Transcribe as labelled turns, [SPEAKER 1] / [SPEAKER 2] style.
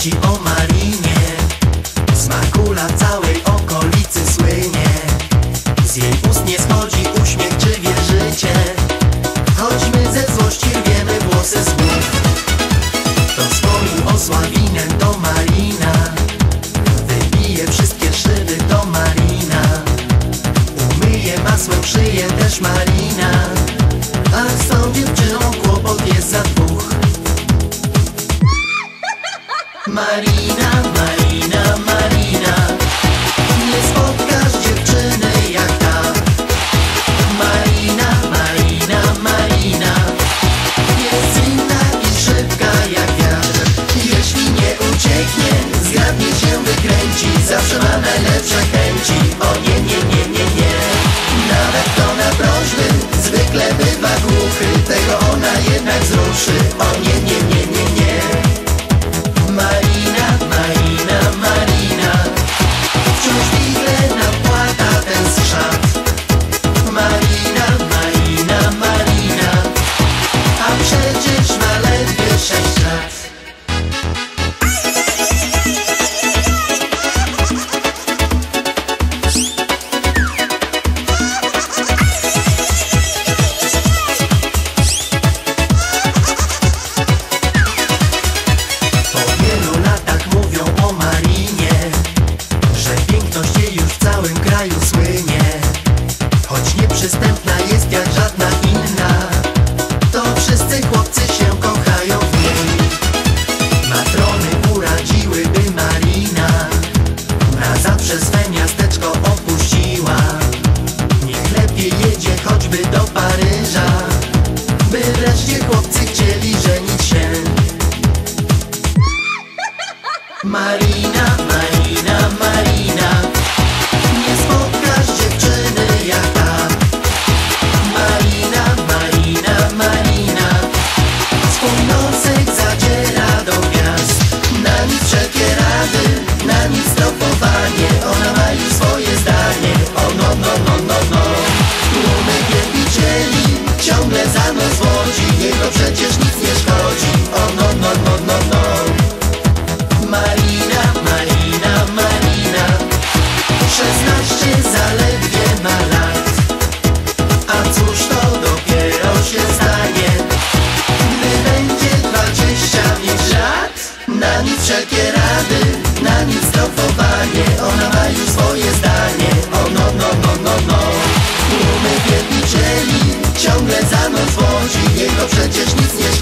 [SPEAKER 1] wieści o Marinie. Smakula w całej okolicy słynie. Z jej ust nie schodzi uśmiech, czy wierzycie? Choć my ze złości rwiemy włosy z głów. To swoim osławinem to Marina. Wybije wszystkie szyby to Marina. Umyje masłem szyję też Marina. A z tą dziewczyną kłopot jest za dwóch. Marina, Marina, Marina. Nie spotkasz dziewczyny jak ta. Marina, Marina, Marina. Jest inna i szybka jak wiatr. Jeśli nie ucieknie, zgrabnie się wykręci. Zawsze ma najlepsze chęci. O nie, nie, nie, nie, nie. Nawet kto na prośby zwykle bywa głuchy, tego ona jednak wzruszy. O nie, nie, nie, nie, nie. Marina, Marina, Marina. Wciąż wigle napłata ten skrzat. Marina, Marina, Marina. A przecież ma ledwie 6 lat. Przystępna jest jak żadna inna. To wszyscy chłopcy się kochają w niej. Matrony uradziłyby Marina. Na zawsze swe miasteczko opuściła. Niech lepiej jedzie choćby do Paryża, by wreszcie chłopcy chcieli żenić się. Marina, Marina, Marina. Nie spotkasz dziewczyny jak ta. Marina, Marina, Marina. Swój nosek zadziera do gwiazd. Na nic wszelkie rady, na nic strofowanie. Ona ma już swoje zdanie. O no, no, no, no, no. Tłumy wielbicieli ciągle za nos łodzi. Jego przecież nic nie szkodzi. O no, no, no, no, no. Marina, Marina, Marina. 16 zaledwie ma lat. A cóż to dopiero się stanie, gdy będzie 20 mieć lat? Na nic wszelkie rady, na nic strofowanie. Ona ma już swoje zdanie. O no, no, no, no, no. Tłumy wielbicieli ciągle za nos łodzi. Jego przecież nic nie szkodzi.